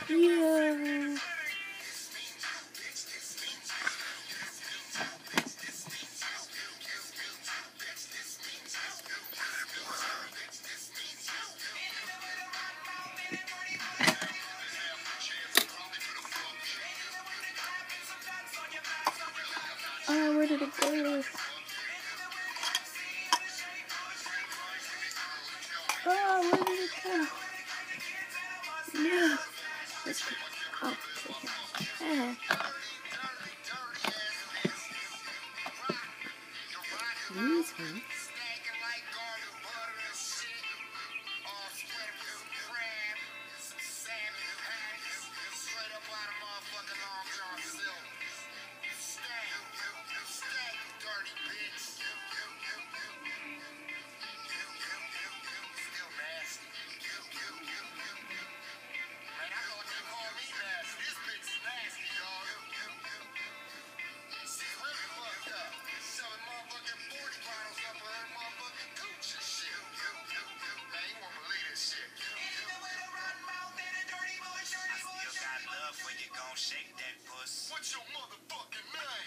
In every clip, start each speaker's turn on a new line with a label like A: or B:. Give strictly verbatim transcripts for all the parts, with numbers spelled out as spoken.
A: Yeah. Oh, where did it go? Oh, where did it go? No. Let's go. Oh, okay. These ones.
B: Shake that puss. What's your motherfucking name?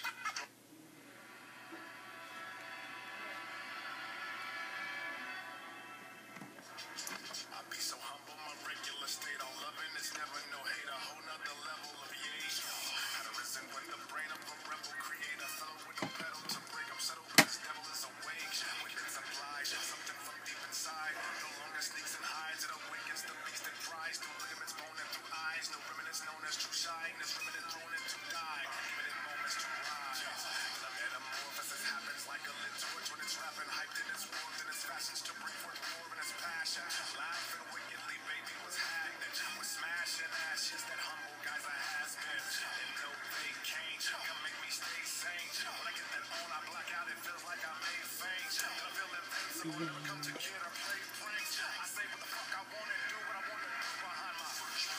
B: I be so humble, my regular state on loving is never no hate, a whole nother level of yay. Had arisen when the brain of a rebel create a fellow with no pedal to break. I'm settled, but this devil is awake. When it's obliged, something from deep inside. No longer sneaks and hides, it awakens the beast and cries. Through ligaments, bone and through eyes. No remnants known as true shyness, remnant thrown into die. Giving it moments to rise. The metamorphosis happens like a lit torch when it's rapping, hyped and it's warped and it's fashions to bring forth more in its passion. Laughing wickedly, baby was hacked. We're smashing ashes that humble guys I has been. And no, they can't come make me stay sane. When I get that on, I black out, it feels like I made faint. I feel invincible, never come to kid or play pranks. I say what the fuck I want to do, what I want to do behind my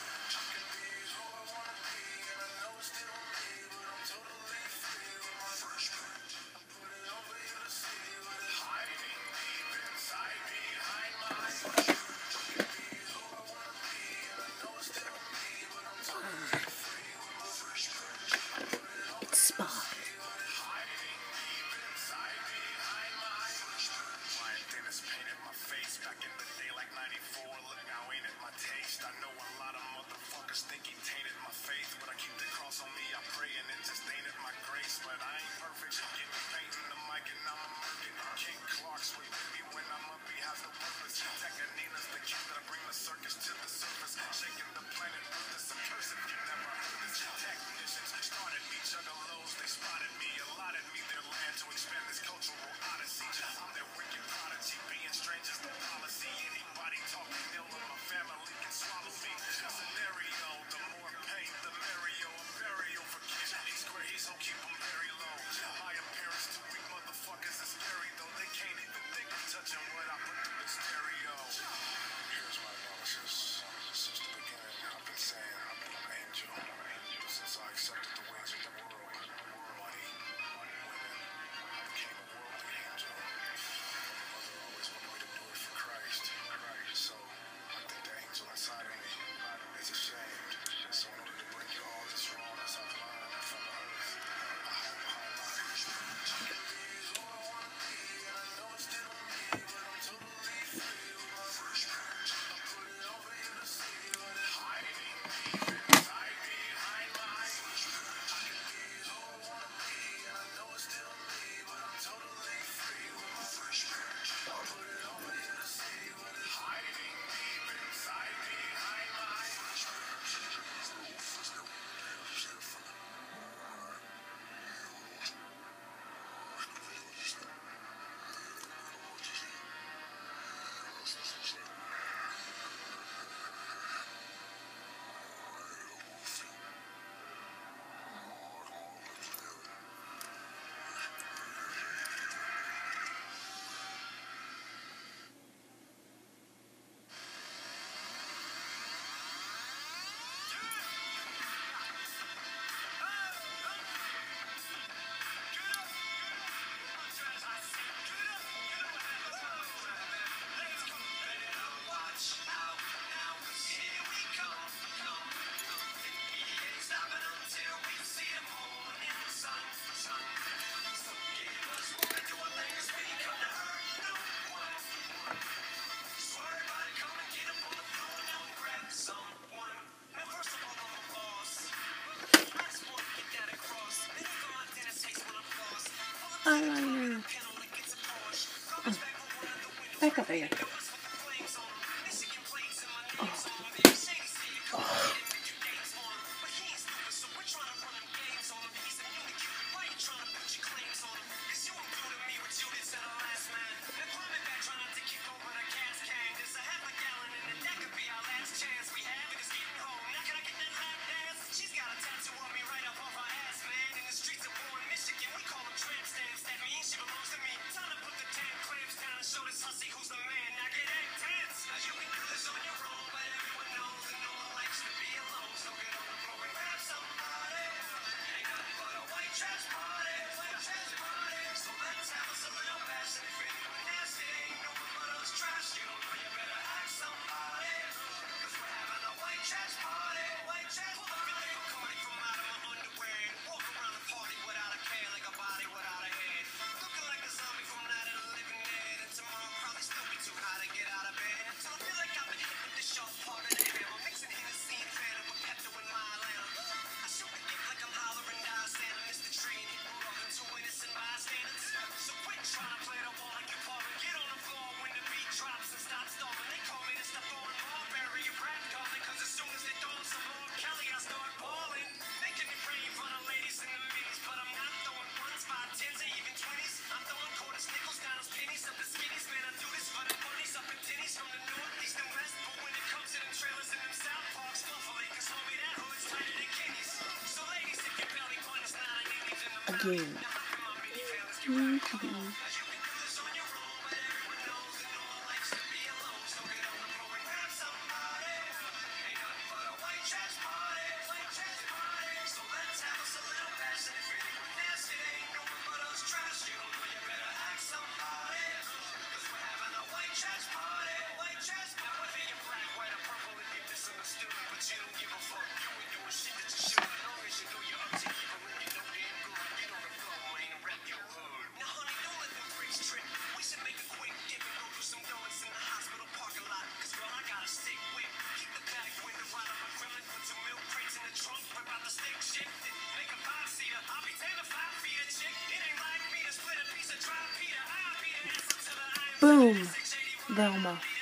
B: I can be who I want to be, and I know it's still me, but I'm totally free with my fresh print. I put it over you to see what is hiding deep inside behind my fresh print. I can be who I want to be, and I know it's still me, but I'm totally free with my fresh print. I put it over
A: It's Spot.
B: hiding deep inside behind my fresh print. Ryan Dennis painted my face back in the day like ninety-four. Look now, ain't it my taste? I know a lot of motherfuckers think he tainted my faith, but I keep the cross on me, I pray, and it just ain't it my grace. But I ain't perfect, get me painting the mic and I'm a merkin. King Clark's with me when I'm up, he has no purpose. Tekanina's the kid that I bring the circus to the surface. Shaking the planet with this cursive, you never heard this. Technicians started me, juggalos, they spotted me, allotted me their land to expand this cultural odyssey. I'm their wicked prodigy, being strangers the policy. Anybody talking ill of my family can swallow me. Scenario, the more pain, the merrier. A burial for kids, these grays will keep them very low. My appearance to weak motherfuckers is scary, though they can't even think of touching what I put through the stereo. Here's my analysis.
A: Look at that. Oh. Oh. Again. Mm-hmm. Boom, Velma.